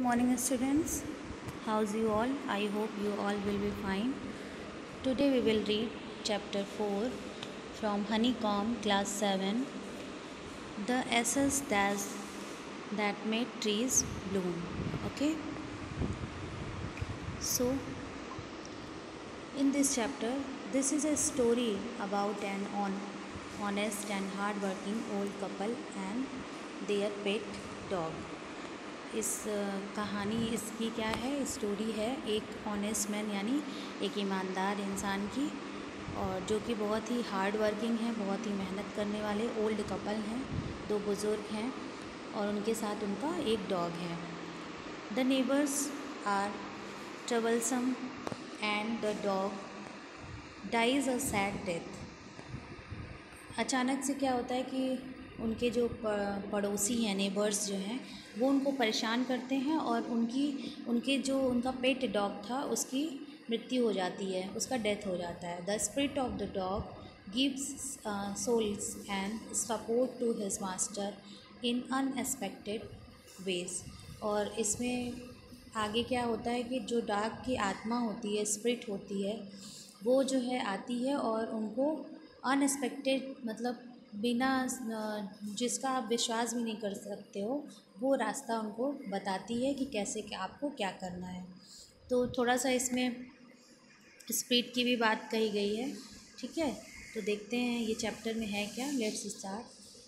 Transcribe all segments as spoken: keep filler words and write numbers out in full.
morning, students. How's you all? I hope you all will be fine. Today we will read chapter four from Honeycomb, class seven. The essence that that made trees bloom. Okay. So, in this chapter, this is a story about an on, honest and hard-working old couple and their pet dog. इस कहानी इसकी क्या है, story है एक honest man यानी एक ईमानदार इंसान की, और जो कि बहुत ही हार्ड वर्किंग है, बहुत ही मेहनत करने वाले ओल्ड कपल हैं, दो बुज़ुर्ग हैं और उनके साथ उनका एक डॉग है. The neighbours are troublesome and the dog dies a sad death. अचानक से क्या होता है कि उनके जो पड़ोसी हैं, नेबर्स जो हैं, वो उनको परेशान करते हैं और उनकी उनके जो उनका पेट डॉग था उसकी मृत्यु हो जाती है, उसका डेथ हो जाता है. The spirit of the dog gives solace and support to his master in unexpected ways. और इसमें आगे क्या होता है कि जो डॉग की आत्मा होती है, स्पिरिट होती है, वो जो है आती है और उनको अनएक्सपेक्टेड, मतलब बिना जिसका आप विश्वास भी नहीं कर सकते हो, वो रास्ता उनको बताती है कि कैसे कि आपको क्या करना है. तो थोड़ा सा इसमें स्पिरिट की भी बात कही गई है. ठीक है, तो देखते हैं ये चैप्टर में है क्या. Let's start.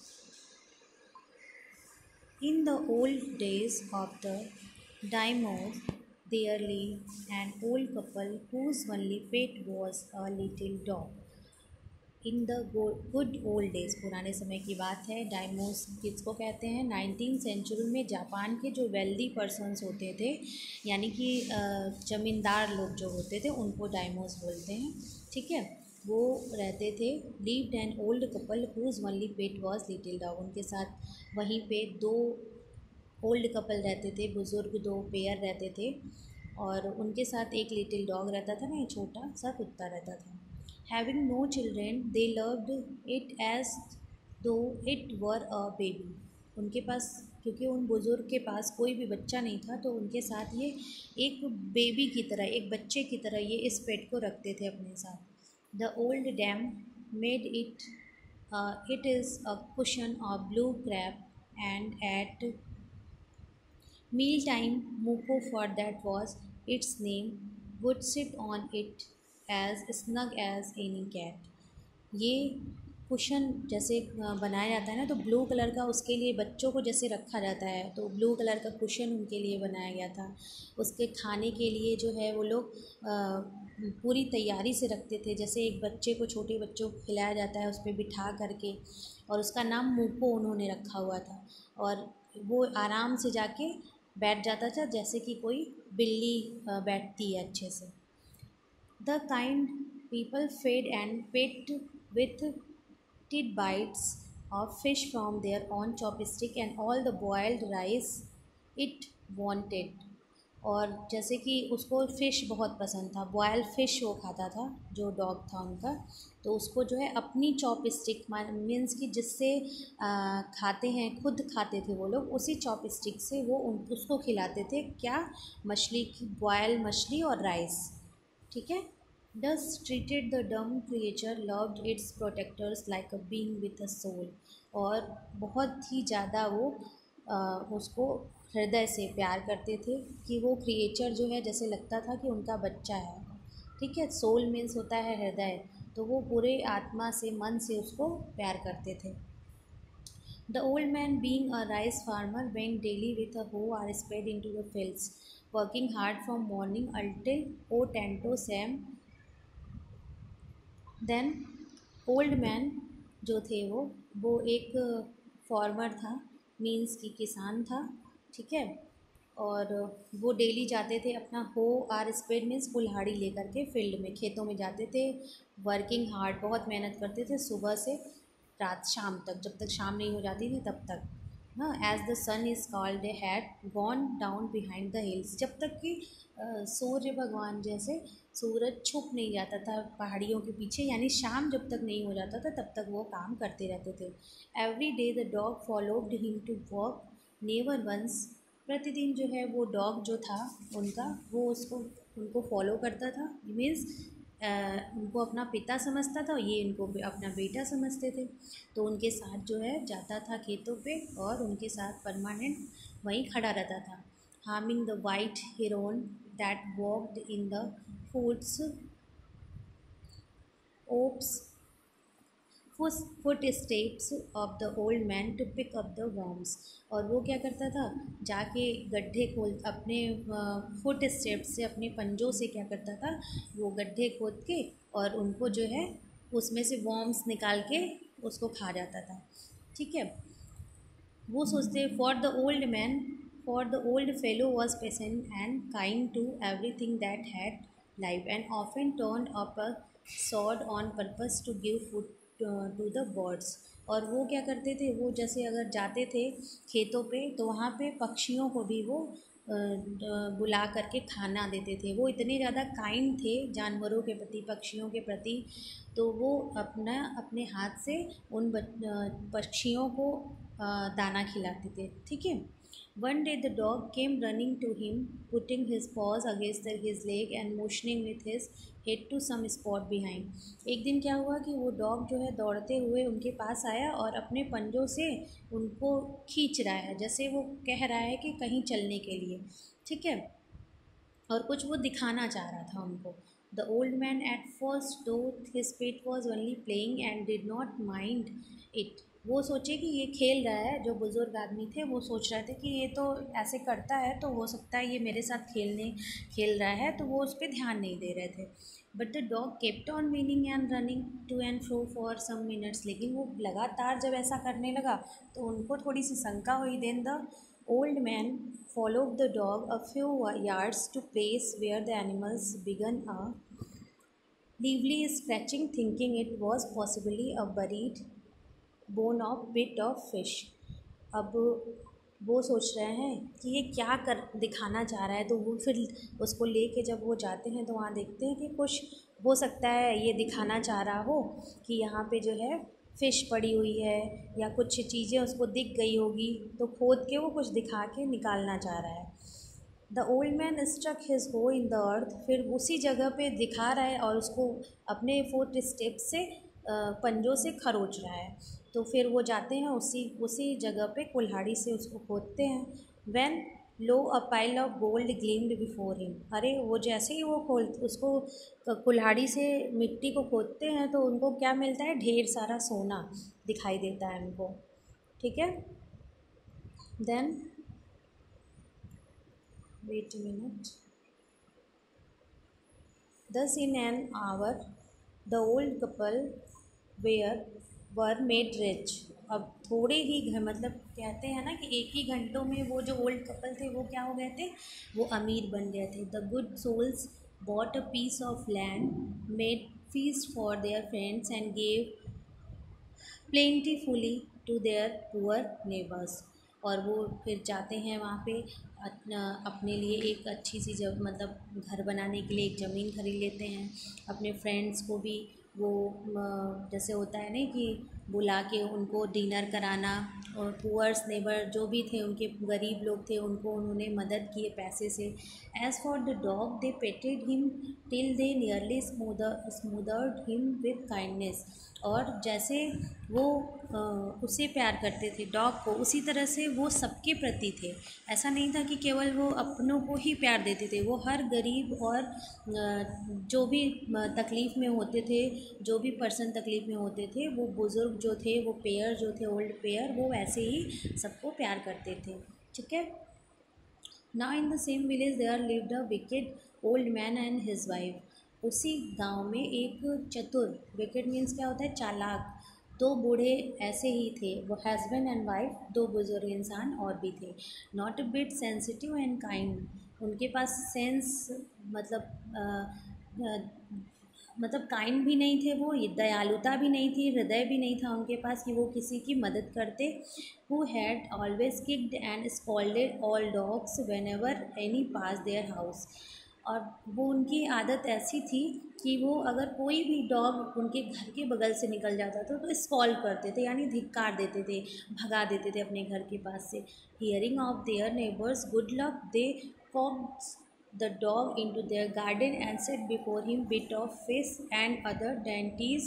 In the old days of the daimyos there lived an old couple whose only pet was a little dog. In the good old days, पुराने समय की बात है. डायमोस किसको कहते हैं? नाइनटीन सेंचुरी में जापान के जो वेल्दी पर्सन्स होते थे, यानी कि ज़मींदार लोग जो होते थे, उनको डायमोस बोलते हैं. ठीक है, वो रहते थे. Lived an old couple whose only pet was little dog. उनके साथ वहीं पे दो ओल्ड कपल रहते थे, बुज़ुर्ग दो पेयर रहते थे, और उनके साथ एक लिटिल डॉग रहता था ना, एक छोटा सा कुत्ता रहता था. Having no children, they loved it as though it were a baby. उनके पास, क्योंकि उन बुज़ुर्ग के पास कोई भी बच्चा नहीं था, तो उनके साथ ये एक बेबी की तरह, एक बच्चे की तरह ये इस पेट को रखते थे अपने साथ. The old dame made it uh, it is a cushion of blue crab, and at meal time Muko, for that was its name, would sit on it as snug as any cat. ये cushion जैसे बनाया जाता है ना, तो blue colour का उसके लिए बच्चों को जैसे रखा जाता है, तो ब्लू कलर का कुशन उनके लिए बनाया गया था. उसके खाने के लिए जो है वो लोग पूरी तैयारी से रखते थे, जैसे एक बच्चे को, छोटे बच्चों को खिलाया जाता है उस पर बिठा करके, और उसका नाम मूको उन्होंने रखा हुआ था. और वो आराम से जाके बैठ जाता था, जैसे कि कोई बिल्ली बैठती है अच्छे से. The kind people fed and pet with tidbits of fish from their own chopstick and all the boiled rice it wanted. और जैसे कि उसको फ़िश बहुत पसंद था, बॉयल फ़िश वो खाता था, जो डॉग था उनका, तो उसको जो है अपनी चॉप स्टिक, मीन्स कि जिससे खाते हैं, खुद खाते थे वो लोग, उसी चॉप स्टिक से वो उन उसको खिलाते थे. क्या? मछली की, बॉयल मछली और राइस. ठीक है. Thus treated the dumb creature, loved its protectors like a being with a soul. और बहुत ही ज़्यादा वो आ, उसको हृदय से प्यार करते थे, कि वो क्रिएचर जो है जैसे लगता था कि उनका बच्चा है. ठीक है, सोल मीन्स होता है हृदय, तो वो पूरे आत्मा से, मन से उसको प्यार करते थे. The old man, being a rice farmer, went daily with a hoe or spade into the fields, working hard from morning until O Tanto Sam. Then old man जो थे वो वो एक फार्मर था, मीन्स कि किसान था. ठीक है, और वो डेली जाते थे अपना हो आर स्पेड मीन्स कुल्हाड़ी लेकर के फील्ड में, खेतों में जाते थे. वर्किंग हार्ड, बहुत मेहनत करते थे सुबह से रात, शाम तक, जब तक शाम नहीं हो जाती थी तब तक. हाँ, as the sun is called a had gone down behind the hills. जब तक कि सूर्य भगवान जैसे सूरज छुप नहीं जाता था पहाड़ियों के पीछे, यानी शाम जब तक नहीं हो जाता था तब तक वो काम करते रहते थे. Every day the dog followed him to work, never once प्रतिदिन जो है वो डॉग जो था उनका, वो उसको उनको फॉलो करता था। मीन्स उनको अपना पिता समझता था, ये इनको अपना बेटा समझते थे। तो उनके साथ जो है जाता था खेतों पे और उनके साथ परमानेंट वहीं खड़ा रहता था। Harming the white heron that walked in the foods oops footsteps of the old man to pick up the worms. और वो क्या करता था, जाके गड्ढे खोल अपने फुट स्टेप्स से, अपने पंजों से क्या करता था, वो गड्ढे खोद के और उनको जो है उसमें से वर्म्स निकाल के उसको खा जाता था। ठीक है, वो सोचते for the old man for the old fellow was patient and kind to every thing that had life and often turn up a sod on purpose to give food to the birds. और वो क्या करते थे, वो जैसे अगर जाते थे खेतों पे तो वहाँ पे पक्षियों को भी वो अ, अ, बुला करके खाना देते थे। वो इतने ज़्यादा काइंड थे जानवरों के प्रति, पक्षियों के प्रति। तो वो अपना अपने हाथ से उन बच- अ, पक्षियों को अ, दाना खिलाते थे। ठीक है, one day the dog came running to him putting his paws against his leg and motioning with his head to some spot behind. एक दिन क्या हुआ कि वो डॉग जो है दौड़ते हुए उनके पास आया और अपने पंजों से उनको खींच रहा है, जैसे वो कह रहा है कि कहीं चलने के लिए। ठीक है, और कुछ वो दिखाना चाह रहा था उनको। The old man at first though his pet was only playing and did not mind it. वो सोचे कि ये खेल रहा है, जो बुज़ुर्ग आदमी थे वो सोच रहे थे कि ये तो ऐसे करता है तो हो सकता है ये मेरे साथ खेलने खेल रहा है, तो वो उस पर ध्यान नहीं दे रहे थे। But the dog kept on meaning and running to and fro for some minutes. लेकिन वो लगातार जब ऐसा करने लगा तो उनको थोड़ी सी शंका हुई। Then the old man followed the dog a few yards to place where the animals began a lively scratching, thinking it was possibly a buried bone of bit of fish. अब वो सोच रहे हैं कि ये क्या कर दिखाना चाह रहा है, तो वो फिर उसको लेके जब वो जाते हैं तो वहाँ देखते हैं कि कुछ हो सकता है ये दिखाना चाह रहा हो कि यहाँ पे जो है फ़िश पड़ी हुई है या कुछ चीज़ें उसको दिख गई होगी, तो खोद के वो कुछ दिखा के निकालना चाह रहा है। The old man struck his hoe in the earth. फिर उसी जगह पे दिखा रहा है और उसको अपने फुट स्टेप से अ, पंजों से खरोच रहा है। तो फिर वो जाते हैं उसी उसी जगह पे कुल्हाड़ी से उसको खोदते हैं। When lo a pile of gold gleamed before him. अरे वो जैसे ही वो खोल उसको क- कुल्हाड़ी से मिट्टी को खोदते हैं तो उनको क्या मिलता है, ढेर सारा सोना दिखाई देता है उनको। ठीक है, then wait a minute. Thus, in an hour, the old couple were were made rich. अब थोड़े ही घर, मतलब कहते हैं ना कि एक ही घंटों में वो जो ओल्ड कपल थे वो क्या हो गए थे, वो अमीर बन गए थे। The good souls bought a piece of land, made feast for their friends and gave plentifully to their poor neighbours. और वो फिर जाते हैं वहाँ पे अपना अपने लिए एक अच्छी सी जब मतलब घर बनाने के लिए एक ज़मीन खरीद लेते हैं। अपने फ्रेंड्स को भी वो म, जैसे होता है ना कि बुला के उनको डिनर कराना, और पुअर्स नेबर जो भी थे उनके गरीब लोग थे उनको उन्होंने मदद की है पैसे से। As for the dog they petted him till they nearly smother smothered him with kindness. और जैसे वो अ, उसे प्यार करते थे डॉग को, उसी तरह से वो सबके प्रति थे। ऐसा नहीं था कि केवल वो अपनों को ही प्यार देते थे, वो हर गरीब और अ, जो भी तकलीफ़ में होते थे, जो भी पर्सन तकलीफ़ में होते थे, वो बुज़ुर्ग जो थे, वो पेयर जो थे, ओल्ड पेयर, वो वैसे ही सबको प्यार करते थे। ठीक है, now in the same village there lived a wicked old man and his wife. उसी गांव में एक चतुर, विकेड मीन्स क्या होता है, चालाक, दो बूढ़े ऐसे ही थे। वो हस्बैंड एंड वाइफ, दो बुजुर्ग इंसान और भी थे। Not a bit sensitive and kind. उनके पास सेंस मतलब अ, अ, मतलब काइंड भी नहीं थे वो, ये दयालुता भी नहीं थी, हृदय भी नहीं था उनके पास कि वो किसी की मदद करते। Who had always kicked and scolded all dogs whenever any pass their house. और वो उनकी आदत ऐसी थी कि वो अगर कोई भी डॉग उनके घर के बगल से निकल जाता था तो स्कॉल करते थे, यानी धिक्कार देते थे, भगा देते थे अपने घर के पास से। Hearing of their neighbours good luck they coaxed the dog into their garden and set before him bit of fish and other dainties,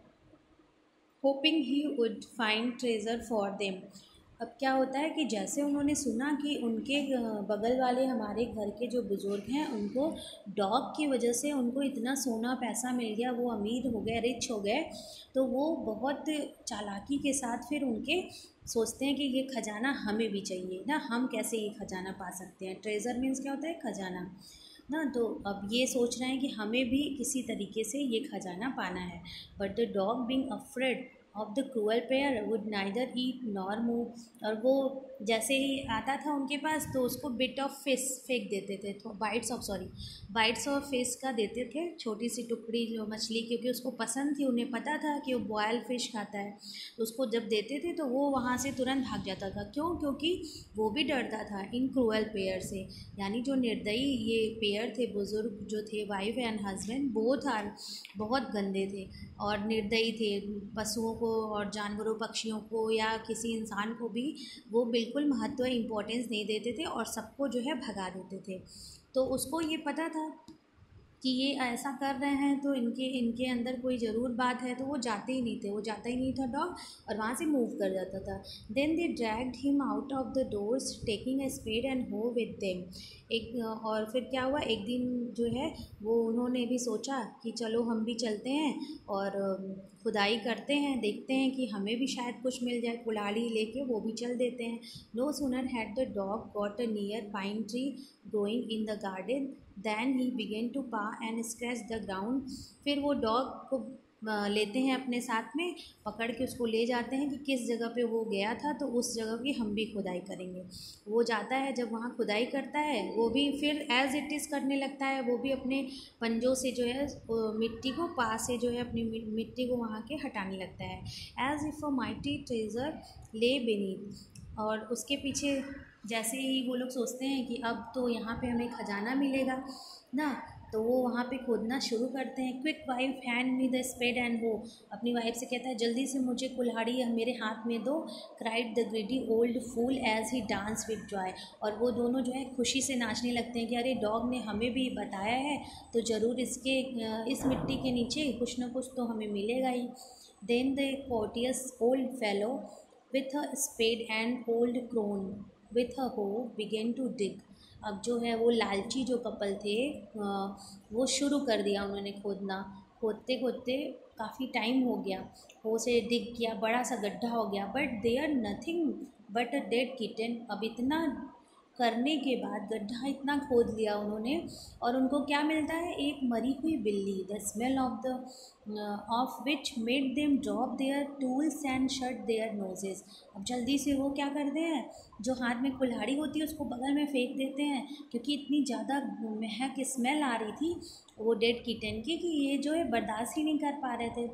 hoping he would find treasure for them। अब क्या होता है कि जैसे उन्होंने सुना कि उनके बगल वाले हमारे घर के जो बुज़ुर्ग हैं उनको डॉग की वजह से उनको इतना सोना पैसा मिल गया, वो अमीर हो गए, रिच हो गए, तो वो बहुत चालाकी के साथ फिर उनके सोचते हैं कि ये खजाना हमें भी चाहिए ना, हम कैसे ये खजाना पा सकते हैं। ट्रेजर मीन्स क्या होता है, खजाना ना। तो अब ये सोच रहे हैं कि हमें भी किसी तरीके से ये खजाना पाना है। But the dog being afraid of the cruel pair would neither eat nor move. और वो जैसे ही आता था उनके पास तो उसको बिट ऑफ फिश फेंक देते थे, तो bites of sorry bites of fish का देते थे, छोटी सी टुकड़ी जो मछली, क्योंकि उसको पसंद थी, उन्हें पता था कि वो बॉयल फिश खाता है। तो उसको जब देते थे तो वो वहाँ से तुरंत भाग जाता था। क्यों? क्योंकि वो भी डरता था इन क्रूअल पेयर से, यानी जो निर्दयी ये पेयर थे, बुज़ुर्ग जो थे, wife and husband both are, बहुत गंदे थे और निर्दयी थे। पशुओं को और जानवरों, पक्षियों को या किसी इंसान को भी वो बिल्कुल महत्व, इम्पोर्टेंस नहीं देते थे और सबको जो है भगा देते थे। तो उसको ये पता था कि ये ऐसा कर रहे हैं तो इनके इनके अंदर कोई ज़रूर बात है, तो वो जाते ही नहीं थे, वो जाता ही नहीं था डॉग, और वहाँ से मूव कर जाता था। Then they dragged him out of the doors taking a spade and hoe with them. एक और फिर क्या हुआ, एक दिन जो है वो उन्होंने भी सोचा कि चलो हम भी चलते हैं और खुदाई करते हैं, देखते हैं कि हमें भी शायद कुछ मिल जाए, कुल्हाड़ी लेके वो भी चल देते हैं। No sooner had the dog got a near pine tree growing in the garden than he began to paw and scratch the ground. फिर वो डॉग को लेते हैं अपने साथ में, पकड़ के उसको ले जाते हैं कि किस जगह पे वो गया था, तो उस जगह की हम भी खुदाई करेंगे। वो जाता है, जब वहाँ खुदाई करता है वो भी फिर एज़ इट इज़ करने लगता है, वो भी अपने पंजों से जो है मिट्टी को, पास से जो है अपनी मिट्टी को वहाँ के हटाने लगता है। As if a mighty treasure lay beneath. और उसके पीछे जैसे ही वो लोग सोचते हैं कि अब तो यहाँ पे हमें खजाना मिलेगा ना, तो वो वहाँ पे खोदना शुरू करते हैं। Quick wife hand me the spade and वो अपनी वाइफ से कहता है जल्दी से मुझे कुल्हाड़ी मेरे हाथ में दो। Cried the greedy old fool as he dance with joy. और वो दोनों जो है खुशी से नाचने लगते हैं कि अरे डॉग ने हमें भी बताया है तो ज़रूर इसके इस मिट्टी के नीचे कुछ ना कुछ तो हमें मिलेगा ही। Then the courteous old fellow with a spade and old crone with a hoe began to dig. अब जो है वो लालची जो कपल थे वो शुरू कर दिया उन्होंने खोदना। खोदते खोदते काफ़ी टाइम हो गया, हो से डिग किया, बड़ा सा गड्ढा हो गया, but they are nothing but a dead kitten. अब इतना करने के बाद, गड्ढा इतना खोद लिया उन्होंने, और उनको क्या मिलता है, एक मरी हुई बिल्ली। The smell of the of which made them drop their tools and shut their noses. अब जल्दी से वो क्या करते हैं, जो हाथ में कुल्हाड़ी होती है उसको बगल में फेंक देते हैं, क्योंकि इतनी ज़्यादा महक स्मेल आ रही थी वो डेड किटन की कि ये जो है बर्दाश्त ही नहीं कर पा रहे थे।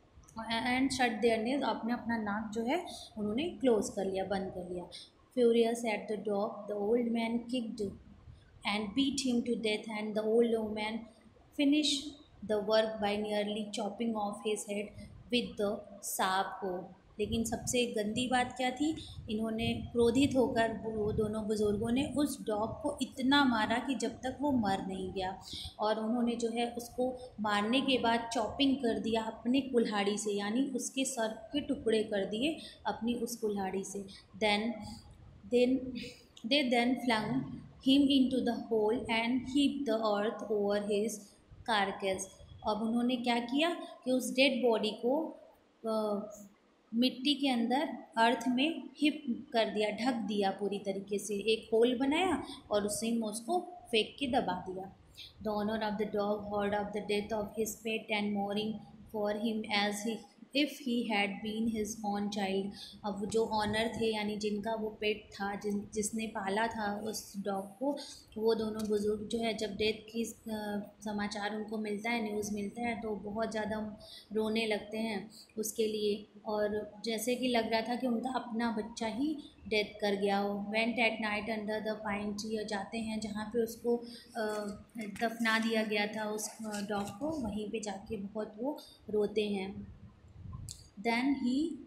एंड शट देयर नेज, अपने अपना नाक जो है उन्होंने क्लोज कर लिया, बंद कर लिया। Furious at the dog, the old man kicked and beat him to death, and the old man finished the work by nearly chopping off his head with the saw hoe। लेकिन सबसे गंदी बात क्या थी, इन्होंने क्रोधित होकर वो दोनों बुज़ुर्गों ने उस डॉग को इतना मारा कि जब तक वो मर नहीं गया, और उन्होंने जो है उसको मारने के बाद चॉपिंग कर दिया अपनी कुल्हाड़ी से, यानी उसके सर के टुकड़े कर दिए अपनी उस कुल्हाड़ी से। Then Then they then flung him into the hole and heaped the earth over his carcass। अब उन्होंने क्या किया कि उस डेड बॉडी को आ, मिट्टी के अंदर अर्थ में हिप कर दिया, ढक दिया पूरी तरीके से, एक होल बनाया और उसी में उसको फेंक के दबा दिया। The owner of the dog heard of the death of his pet and mourning for him as he if he had been his own child. अब जो ऑनर थे यानी जिनका वो पेट था, जिन जिसने पाला था उस डॉग को, वो दोनों बुज़ुर्ग जो है जब डेथ की अ, समाचार उनको मिलता है, न्यूज़ मिलता है, तो बहुत ज़्यादा रोने लगते हैं उसके लिए। और जैसे कि लग रहा था कि उनका अपना बच्चा ही डेथ कर गया हो। Went at night under the pine tree, जाते हैं जहाँ पे उसको अ, दफना दिया गया था उस डॉग को, वहीं पे जाके बहुत वो रोते हैं। Then he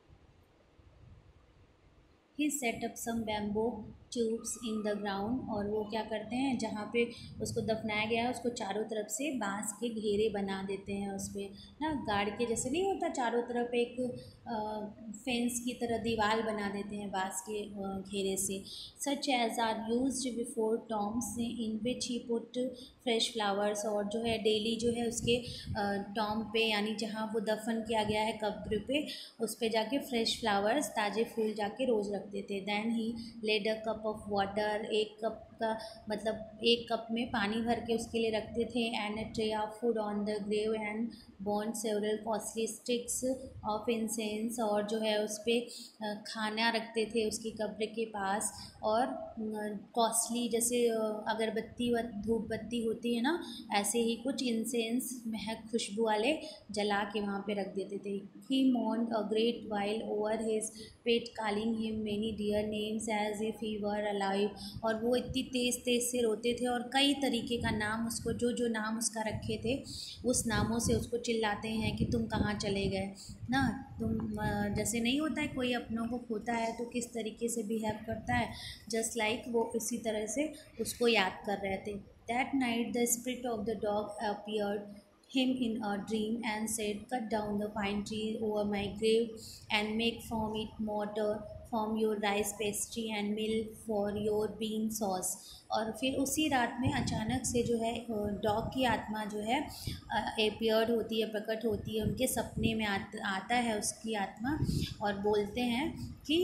he set up some bamboo tubes in the ground. और वो क्या करते हैं, जहाँ पे उसको दफनाया गया है उसको चारों तरफ से बांस के घेरे बना देते हैं, उस पर ना गाड़ के, जैसे नहीं होता चारों तरफ एक फेंस की तरह दीवार बना देते हैं बांस के अ, घेरे से। Such as are used before tombs in which he put fresh flowers. और जो है डेली जो है उसके टॉम पे यानी जहाँ वो दफन किया गया है कब्र पे, उस पे जाके फ्रेश फ्लावर्स ताज़े फूल जाके रोज़ रखते थे। Then he laid a cup of water, एक कप का मतलब एक कप में पानी भर के उसके लिए रखते थे। And a tray of food on the grave and burned several costly sticks of incense. और जो है उस पर खाना रखते थे उसकी कब्र के पास, और कॉस्टली जैसे अ, अगरबत्ती व धूप बत्ती होती है ना, ऐसे ही कुछ इंसेंस महक खुशबू वाले जला के वहाँ पे रख देते थे। ही mourned a great while over his pet, calling him many dear names as if he were alive। और वो इतनी तेज़ तेज़ से रोते थे और कई तरीके का नाम उसको, जो जो नाम उसका रखे थे उस नामों से उसको चिल्लाते हैं कि तुम कहाँ चले गए ना, तुम अ, जैसे नहीं होता है कोई अपनों को खोता है तो किस तरीके से बिहेव करता है, जस्ट लाइक like वो इसी तरह से उसको याद कर रहे थे। That night the spirit of the dog appeared him in a dream and said, cut down the pine tree over my grave and make from it mortar from your rice pastry and meal for your bean sauce। और फिर उसी रात में अचानक से जो है dog की आत्मा जो है एपियर्ड होती है, प्रकट होती है, उनके सपने में आत, आता है उसकी आत्मा, और बोलते हैं कि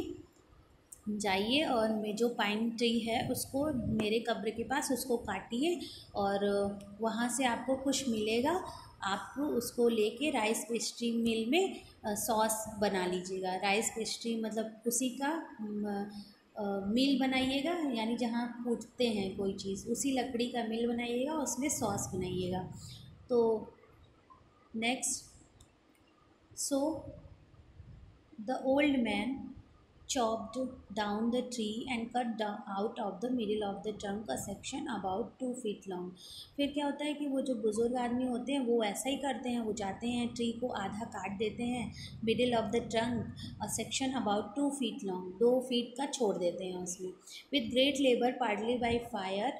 जाइए और मैं जो पाइन ट्री है उसको मेरे कब्र के पास उसको काटिए, और वहाँ से आपको कुछ मिलेगा, आप उसको लेके राइस पेस्ट्री मिल में अ, सॉस बना लीजिएगा। राइस पेस्ट्री मतलब उसी का मिल बनाइएगा, यानी जहाँ कूटते हैं कोई चीज़ उसी लकड़ी का मिल बनाइएगा, उसमें सॉस बनाइएगा। तो next, so the old man chopped down the tree and cut down out of the middle of the trunk a section about two feet long। फिर क्या होता है कि वो जो बुज़ुर्ग आदमी होते हैं वो ऐसा ही करते हैं, वो जाते हैं ट्री को आधा काट देते हैं, middle of the trunk a section about two feet long, दो फीट का छोड़ देते हैं उसमें। With great labour partly by fire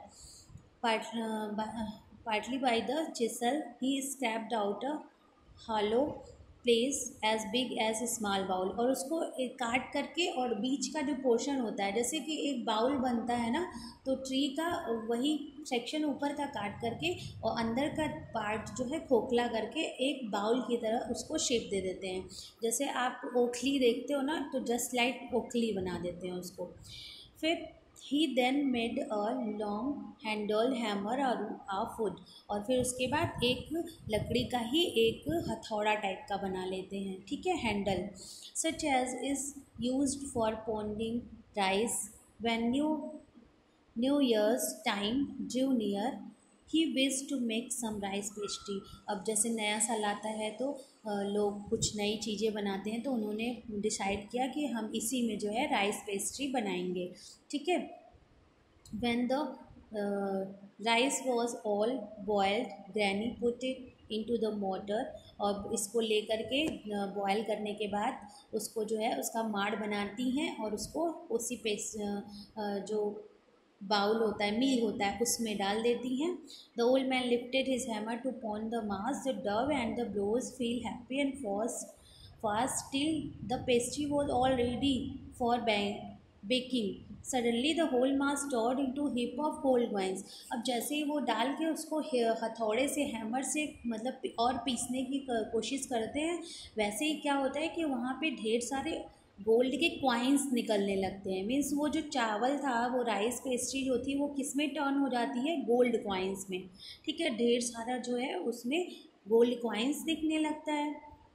partly by the chisel he scraped out a hollow place as big as small bowl. और उसको एक काट करके, और बीच का जो पोर्शन होता है जैसे कि एक बाउल बनता है ना, तो ट्री का वही सेक्शन ऊपर का काट करके और अंदर का पार्ट जो है खोखला करके एक बाउल की तरह उसको शेप दे देते हैं। जैसे आप ओखली देखते हो ना, तो जस्ट लाइक ओखली बना देते हैं उसको। फिर he then made a long handle hammer of wood. और फिर उसके बाद एक लकड़ी का ही एक हथौड़ा टाइप का बना लेते हैं, ठीक है, handle. Such as is used for pounding rice when new new years time drew near he wish to make some rice pastry. अब जैसे नया साल आता है तो अ, लोग कुछ नई चीज़ें बनाते हैं, तो उन्होंने डिसाइड किया कि हम इसी में जो है राइस पेस्ट्री बनाएंगे, ठीक है। When the uh, rice was all boiled, Granny put it into the mortar। और इसको लेकर के बॉयल करने के बाद उसको जो है उसका माड़ बनाती हैं और उसको उसी पे जो बाउल होता है, मील होता है, उसमें डाल देती हैं। The old man lifted his hammer to pound the mass the dough and the blows fell happy and fast fast till the pastry was all ready for baking। Suddenly the whole mass turned into heap of gold coins. अब जैसे ही वो डाल के उसको हथौड़े से, hammer से मतलब और पीसने की कोशिश करते हैं, वैसे ही क्या होता है कि वहाँ पे ढेर सारे गोल्ड के क्वाइंस निकलने लगते हैं। मीन्स वो जो चावल था, वो राइस पेस्ट्री जो थी, वो किस में टर्न हो जाती है, गोल्ड क्वाइंस में, ठीक है। ढेर सारा जो है उसमें गोल्ड क्वाइंस दिखने लगता है।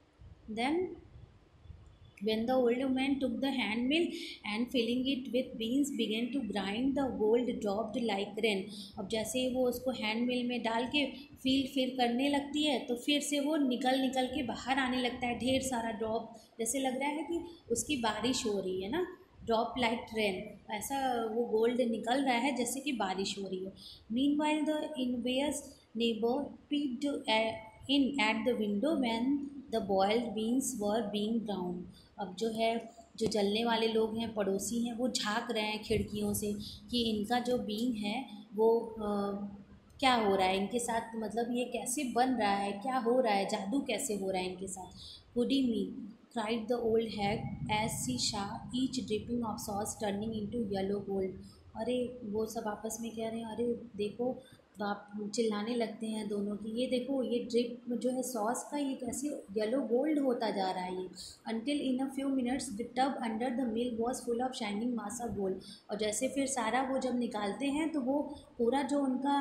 Then when the old man took the hand mill and filling it with beans began to grind, the gold dropped like rain. अब जैसे ही वो उसको हैंड मिल में डाल के फील फिर करने लगती है तो फिर से वो निकल निकल के बाहर आने लगता है, ढेर सारा ड्रॉप, जैसे लग रहा है कि उसकी बारिश हो रही है ना, ड्रॉप लाइक रेन, ऐसा वो गोल्ड निकल रहा है जैसे कि बारिश हो रही है. Meanwhile the envious neighbour peeped in at the window when the boiled beans were being brown. अब जो है, जो जलने वाले लोग हैं, पड़ोसी हैं, वो झांक रहे हैं खिड़कियों से कि इनका जो बीन है वो आ, क्या हो रहा है इनके साथ, मतलब ये कैसे बन रहा है, क्या हो रहा है, जादू कैसे हो रहा है इनके साथ. पुडी मी cried the old hag as she saw each dripping of sauce turning into yellow gold. अरे वो सब आपस में कह रहे हैं, अरे देखो, बाप चिल्लाने लगते हैं दोनों की, ये देखो ये ड्रिप जो है सॉस का, ये कैसे येलो गोल्ड होता जा रहा है ये. Until in a few minutes the tub under the mill was full of shining mass of gold. और जैसे फिर सारा वो जब निकालते हैं तो वो पूरा जो उनका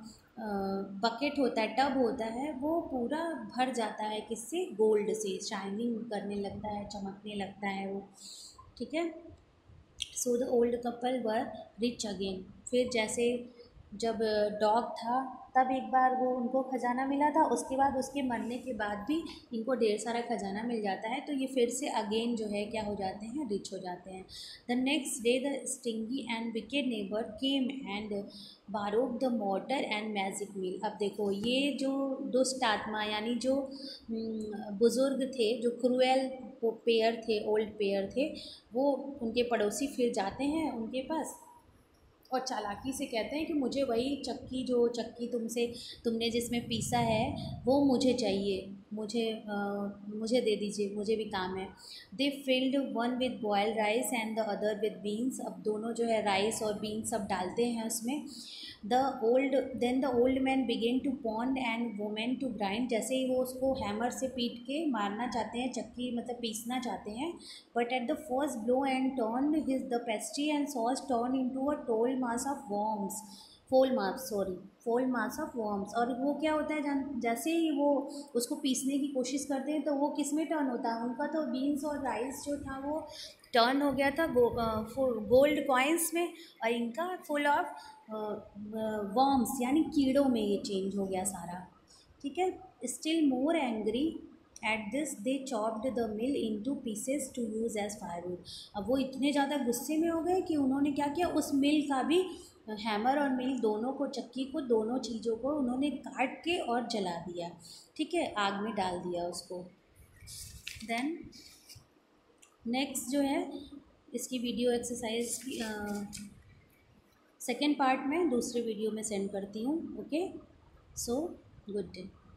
बकेट होता है, टब होता है, वो पूरा भर जाता है किससे, गोल्ड से, शाइनिंग करने लगता है, चमकने लगता है वो. ठीक है. So the old couple were rich again. फिर जैसे जब डॉग था तब एक बार वो उनको खजाना मिला था, उसके बाद उसके मरने के बाद भी इनको ढेर सारा खजाना मिल जाता है, तो ये फिर से अगेन जो है क्या हो जाते हैं, रिच हो जाते हैं. The next day the stingy and wicked neighbour came and borrowed the mortar and magic mill. अब देखो ये जो दुष्ट आत्मा यानी जो बुज़ुर्ग थे, जो क्रूएल पेयर थे, ओल्ड पेयर थे, वो उनके पड़ोसी फिर जाते हैं उनके पास और चालाकी से कहते हैं कि मुझे वही चक्की, जो चक्की तुमसे तुमने जिसमें पीसा है वो मुझे चाहिए, मुझे आ, मुझे दे दीजिए, मुझे भी काम है. They filled one with boiled rice and the other with beans. अब दोनों जो है राइस और बीन्स सब डालते हैं उसमें. The old then the old man began to pound and women to grind. जैसे ही वो उसको हैमर से पीट के मारना चाहते हैं, चक्की मतलब पीसना चाहते हैं, but at the first blow and turn his the pastry and sauce turn into a toll mass of worms, foul mass sorry फोल मास ऑफ वॉर्म्स. और वो क्या होता है, जैसे ही वो उसको पीसने की कोशिश करते हैं तो वो किस में टर्न होता है, उनका तो बीन्स और राइस जो था वो टर्न हो गया था गो, गोल्ड कॉइन्स में, और इनका फुल ऑफ वॉर्म्स यानी कीड़ों में ये चेंज हो गया सारा. ठीक है. Still more angry at this they chopped the mill into pieces to use as firewood. अब वो इतने ज़्यादा गुस्से में हो गए कि उन्होंने क्या किया, उस मिल का भी, हैमर और मिल दोनों को, चक्की को, दोनों चीज़ों को उन्होंने काट के और जला दिया. ठीक है, आग में डाल दिया उसको. देन नेक्स्ट जो है इसकी वीडियो एक्सरसाइज की सेकेंड पार्ट में दूसरे वीडियो में सेंड करती हूँ. Okay, so good day.